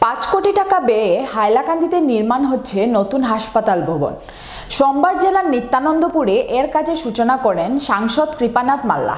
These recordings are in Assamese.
5 কোটি টাকা ব্যয়ে হাইলাকান্দিতে নির্মাণ হচ্ছে নতুন হাসপাতাল ভবন। সোমবার জেলার নিত্যানন্দপুরে এর কাজের সূচনা করেন সাংসদ কৃপানাথ মাল্লা।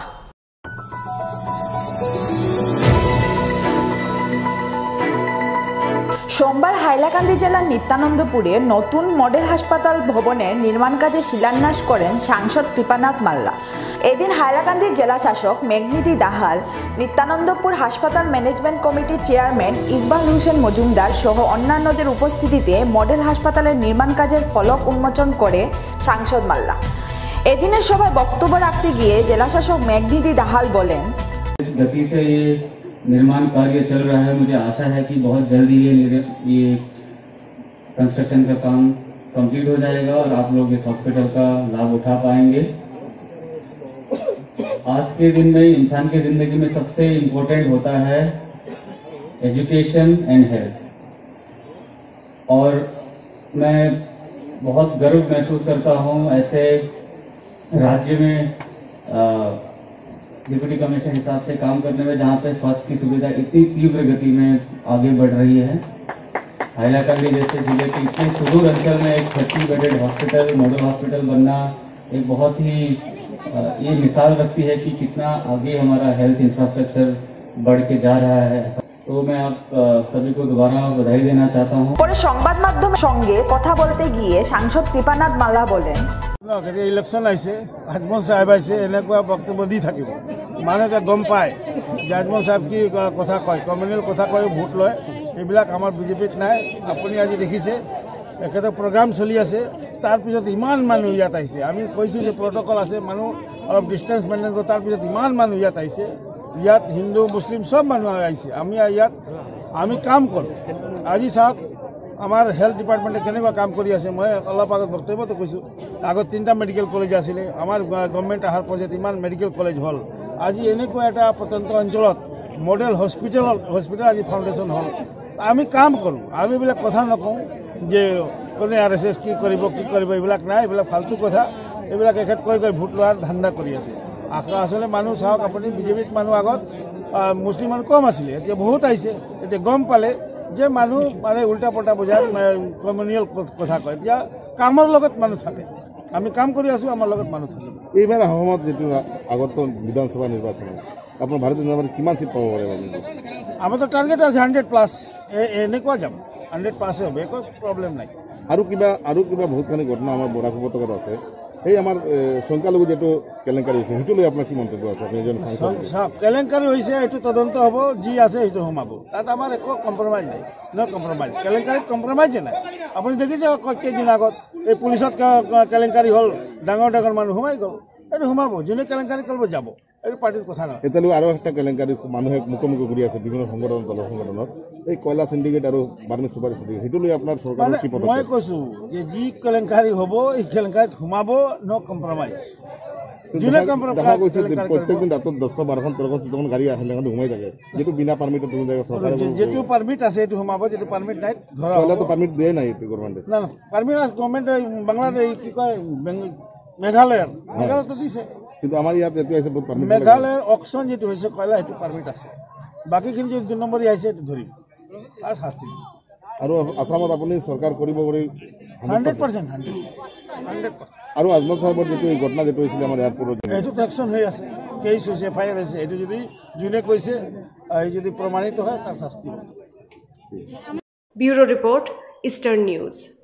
সোমবার হাইলাকান্দি জেলার নিত্যানন্দপুরে নতুন মডেল হাসপাতাল ভবনের নির্মাণ কাজে শিলান্যাস করেন সাংসদ কৃপানাথ মাল্লা। এদিন হাইলাকান্দির জেলা শাসক মেঘনিধি দাহাল, নিত্যানন্দপুর হাসপাতাল ম্যানেজমেন্ট কমিটির চেয়ারম্যান ইকবাল হোসেন মজুমদার সহ অন্যান্যদের উপস্থিতিতে মডেল হাসপাতালের নির্মাণ কাজের ফলক উন্মোচন করে সাংসদ মাল্লা। এদিনের সভায় বক্তব্য রাখতে গিয়ে জেলা শাসক মেঘনিধি দাহাল বলেন, निर्माण कार्य चल रहा है। मुझे आशा है कि बहुत जल्दी ये कंस्ट्रक्शन का काम कंप्लीट हो जाएगा और आप लोग इस हॉस्पिटल का लाभ उठा पाएंगे। आज के दिन में इंसान की जिंदगी में सबसे इम्पोर्टेंट होता है एजुकेशन एंड हेल्थ, और मैं बहुत गर्व महसूस करता हूं ऐसे राज्य में डिप्टी कमिश्नर हिसाब से काम करने में, जहां पे स्वास्थ्य की सुविधा इतनी तीव्र गति में आगे बढ़ रही है। हाइलाकांदी जैसे जिले के इतने सुदूर अंचल में एक 30 बेडेड हॉस्पिटल, मॉडल हॉस्पिटल बनना एक बहुत ही ये मिसाल रखती है कि कितना आगे हमारा हेल्थ इंफ्रास्ट्रक्चर बढ़ के जा रहा है। तो मैं आप सभी को दोबारा बधाई देना चाहता हूँ। পরে সংবাদ মাধ্যমের সঙ্গে কথা বলতে গিয়ে সাংসদ কৃপানাথ মাল্লা বলেন, ইলেকশন আইছে, আজমল সাহেব আইছে, এনেকুৱা বক্তব্য দি থাকিব, মানুহে গম পায় যে আজমল সাহেব কি কথা কয়, কমিউনেল কথা কয়, ভোট লয়। এইবিলাক আমাৰ বিজেপিত নাই। আপুনি আজি দেখিছে একেটা প্ৰগ্ৰাম চলি আছে, তাৰপিছত ইমান মানুহ ইয়াত আহিছে। আমি কৈছোঁ যে প্ৰট'কল আছে, মানুহ অলপ ডিষ্টেঞ্চ মেইনটেইন কৰোঁ, তাৰপিছত ইমান মানুহ ইয়াত আহিছে। ইয়াত হিন্দু মুছলিম চব মানুহ আহিছে। আমি কাম কৰোঁ। আজি চাওক আমাৰ হেল্থ ডিপাৰ্টমেণ্টে কেনেকুৱা কাম কৰি আছে। মই অলপ আগত বক্তব্যটো কৈছোঁ, আগত 3টা মেডিকেল কলেজ আছিলে, আমাৰ গভৰ্ণমেণ্ট অহাৰ পৰ্যায়ত ইমান মেডিকেল কলেজ হ'ল। আজি এনেকুৱা এটা প্ৰত্যন্ত অঞ্চলত মডেল হস্পিটেল আজি ফাউণ্ডেশ্যন হ'ল। আমি কাম কৰোঁ, আমি এইবিলাক কথা নকওঁ যে কোনে RSS কি কৰিব এইবিলাক নাই, এইবিলাক ফাল্টু কথা। এইবিলাক এখেত কৈ ভোট লোৱাৰ ধান্দা কৰি আছে। আচলতে মানুহ চাওক, আপুনি বিজেপিত মানুহ আগত মুছলিম মানুহ কম আছিলে, এতিয়া বহুত আহিছে। এতিয়া গম পালে যে মানুহ মানে উল্টা পল্টা বুজাই কমিউনিয়েল কথা কয়। এতিয়া কামৰ লগত মানুহ থাকে, আমি কাম কৰি আছোঁ, আমাৰ লগত মানুহ থাকে। এইবাৰ অসমত যিটো আগত বিধানসভা নিৰ্বাচন, আপোনাৰ ভাৰতীয় জনতা পাৰ্টি কিমান চিট পাব পাৰে? আমাৰতো টাৰ্গেট আছে 100+। এনেকুৱা যাম 100+ হ'ব, একো প্ৰব্লেম নাই। আৰু কিবা বহুতখিনি ঘটনা আমাৰ বৰাক উপত্যকাত আছে। সেই আমাৰ সংখ্যালঘু যিটো কেলেংকাৰী হৈছে, সেইটো লৈ আপোনাৰ কি মন্তব্য আছে? আপুনি এজন কেলেংকাৰী হৈছে, এইটো তদন্ত হ'ব, যি আছে সেইটো সোমাব। তাত আমাৰ একো কম্প্ৰমাইজ নাই, কম্প্ৰমাইজ। কেলেংকাৰীত কম্প্ৰমাইজে নাই। আপুনি দেখিছে কেইদিন আগত এই পুলিচত কেলেংকাৰী হ'ল, ডাঙৰ মানুহ সোমাই গ'ল। এইটো সোমাব, যোনে কেলেংকাৰী কৰিব যাব, এইটো পাৰ্টিৰ কথা নহয়। এতিয়ালৈকে আৰু একটা কেলেংকাৰী মানুহে মুখোমুখি কৰি আছে বিভিন্ন সংগঠনত, এই কয়লা চিণ্ডিকেট আৰু বাৰ্মি চুপাৰ চিণ্ডিকেট, সেইটো লৈ আপোনাৰ চৰকাৰৰ কি পদক্ষেপ? মই কৈছোঁ যে যি কেলেংকাৰী হ'ব, এই কেলেংকাৰীত সোমাব, কম্প্ৰমাইজ। প্ৰত্যেকদিন ৰাতত 10-12খন 13খন গাড়ী হাইলাকান্দি সোমাই থাকে, যিটো বিনা পাৰ্মিটত যিটো পাৰ্মিট আছে সেইটো সোমাব, যিটো পাৰ্মিট নাই ধৰা পাৰ্মিট দিয়ে নাই গভৰ্ণমেণ্টে। না পাৰ্মিট আছে গভৰ্ণমেণ্টে। বাংলাদেশ কি কয়, মেঘালয়তো দিছে, কিন্তু আমাৰ ইয়াত এইটো আহিছে বহুত পাৰ্মিট। মেঘালয়ৰ অকশ্যন যিটো হৈছে কয়লা, সেইটো পাৰ্মিট আছে। বাকীখিনি যদি 2 নম্বৰী আহিছে সেইটো ধৰিম আৰু শাস্তি। আৰু আসামত আপুনি চৰকাৰ কৰিব বুলি 100%। আৰু আজমল সাহেবৰ যিটো এই ঘটনা যিটো হৈছিলে আমাৰ এয়াৰপৰ্টত, এইটোত একশ্যন হৈ আছে, কেছ হৈছে, FIR হৈছে। এইটো যদি যোনে কৈছে যদি প্ৰমাণিত হয় তাৰ শাস্তি হ'ব। Bureau report, eastern news.